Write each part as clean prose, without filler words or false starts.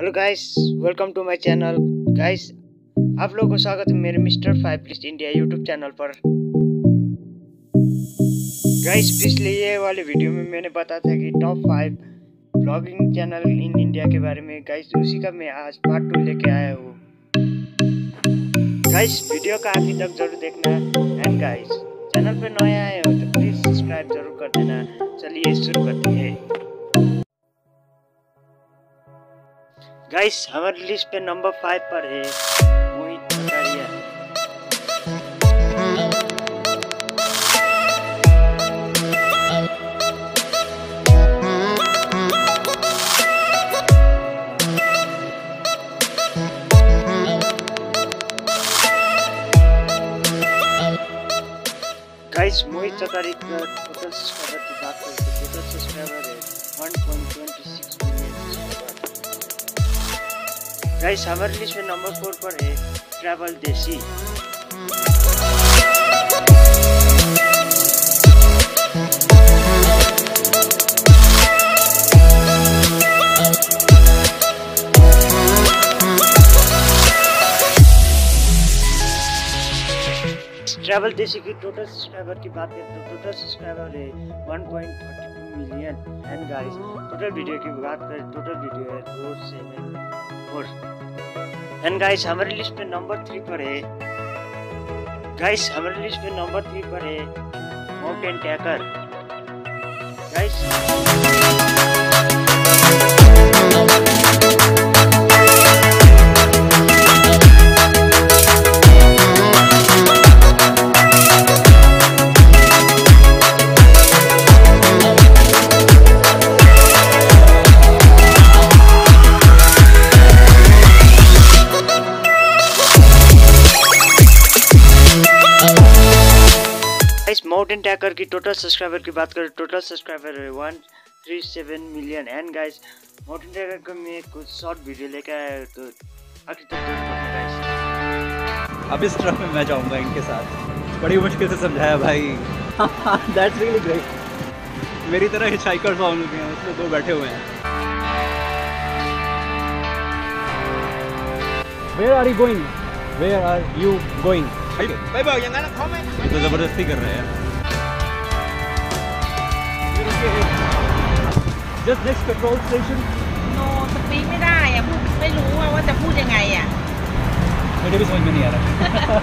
Hello guys, welcome to my channel. Guys, आप लोगों को स्वागत है मेरे mister 5 list India YouTube channel पर। गाइस, पिछले ये वाले वीडियो में मैंने बताया था कि top 5 vlogging channel in India के बारे में। गाइस, उसी का मैं आज पार्ट 2 लेके आया हूँ। गाइस, वीडियो का आखिर तक जरूर देखना। एंड गाइस, चैनल पे नए आए हो तो प्लीज सब्सक्राइब जरूर कर देना। चलिए शुरू करते हैं। गाइस, हमारी लिस्ट पे नंबर 5 पर है मोहित कटारिया। गाइस, मोहित कटारिया का टोटल सब्सक्राइबर की बात करें तो टोटल सब्सक्राइबर है 1.26 मिलियन सब्सक्राइबर। गाइस, हमारी लिस्ट में नंबर 4 पर है ट्रैवल देसी। ट्रैवल देसी की टोटल सब्सक्राइबर की बात करें तो टोटल सब्सक्राइबर है 1.42 million. And guys, total video की बात करें टोटल वीडियो है 474। एंड गाइस, हमारी लिस्ट पे नंबर 3 पर है। गाइस, हमारी लिस्ट पे नंबर 3 पर है mountain trekker. Guys, mountain trekker की टोटल सब्सक्राइबर की बात करें टोटल सब्सक्राइबर है 137 million. And guys, mountain trekker का मैं कुछ शॉर्ट वीडियो लेकर आया तो आखिर तक जरूर देखना गाइस। अब इस ट्रक में मैं जाऊंगा इनके साथ। बड़ी मुश्किल से समझाया भाई। That's really great. मेरी तरह हिचहाइकर्स ऑन हैं, उसमें 2 बैठे हुए हैं। Where are you going? Where are you going? भाई भाईอย่างนั้นเขาไม่ तो जबरदस्ती कर रहे हैं। Just next petrol station. โนสปีดไม่ได้อะพูดไม่รู้ว่าจะพูดยังไงอะ मुझे भी समझ में नहीं आ रहा।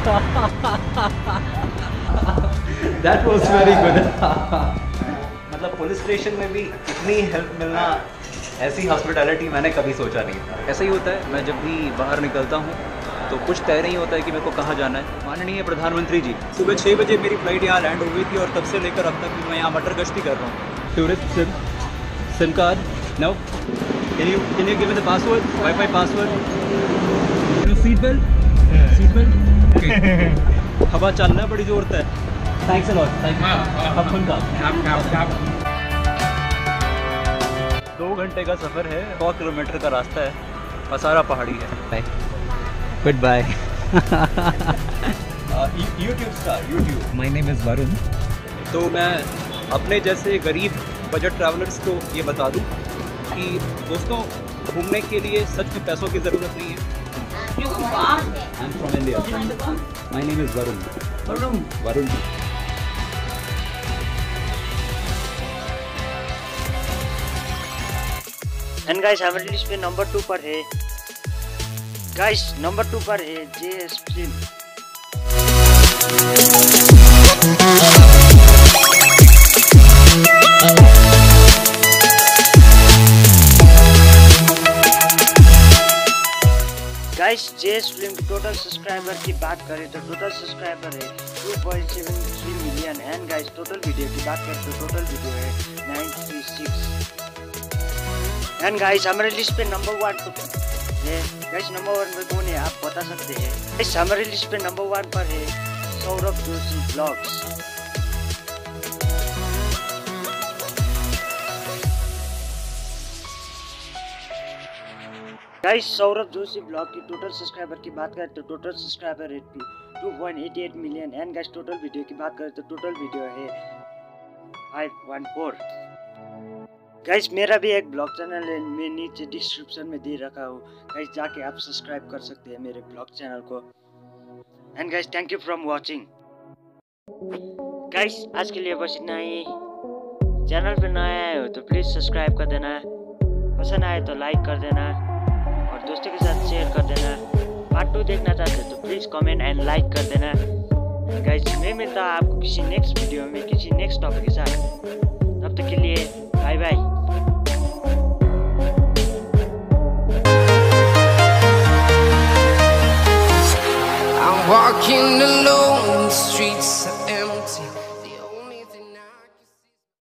That was very good. मतलब पुलिस स्टेशन में भी इतनी हेल्प मिलना, ऐसी हॉस्पिटैलिटी मैंने कभी सोचा नहीं था। ऐसा ही होता है, मैं जब भी बाहर निकलता हूँ तो कुछ तय नहीं होता है कि मेरे को कहाँ जाना है। माननीय प्रधानमंत्री जी, सुबह 6 बजे मेरी फ़्लाइट यहाँ लैंड हो गई थी और तब से लेकर अब तक मैं यहाँ मटर गश्ती कर रहा हूँ। Tourist SIM card no. Can you give me the password, wifi password. Seat belt okay. हवा चलना बड़ी जोर से। Thanks a lot. Thank you. 2 घंटे का सफ़र है, 100 किलोमीटर का रास्ता है, पसारा पहाड़ी है। Good bye. YouTube star YouTube. My name is Varun. तो मैं अपने जैसे गरीब बजट ट्रैवलर्स को ये बता दूं कि दोस्तों, घूमने के लिए सच में पैसों की ज़रूरत नहीं है। I am from India. My name is Varun. Varun. And guys, हमारी लिस्ट पे नंबर 2 पर है। गाइस, नंबर 2 पर है J S film. Guys, J S film की टोटल सब्सक्राइबर की बात करें तो टोटल सब्सक्राइबर है 2.73 million. And guys, total video की बात करें तो टोटल वीडियो है 936। एंड गाइस, हमारे लिस्ट पे नंबर 1 है। गाइस, नंबर 1 पे कौन है आप बता सकते हैं? गाइस, हमारे लिस्ट पे नंबर 1 पर है Saurabh Joshi vlogs. Guys, Saurabh Joshi vlog की टोटल सब्सक्राइबर की बात करें तो टोटल सब्सक्राइबर है 2.88 million. And guys, total video की बात करें तो टोटल वीडियो है 514। गाइस मेरा भी एक ब्लॉग चैनल है, मैं नीचे डिस्क्रिप्शन में दे रखा हूँ गाइस, जाके आप सब्सक्राइब कर सकते हैं मेरे ब्लॉग चैनल को। And guys thank you from watching. Guys आज के लिए बस इतना ही। चैनल पे नया आए हो तो प्लीज़ सब्सक्राइब कर देना, पसंद आए तो लाइक कर देना और दोस्तों के साथ शेयर कर देना। पार्ट 2 देखना चाहते हो तो प्लीज़ कमेंट एंड लाइक कर देना। गाइस मैं मिलता हूँ आपको किसी नेक्स्ट वीडियो में किसी नेक्स्ट टॉपिक के साथ, तब तक के लिए बाय बाय। Walking alone.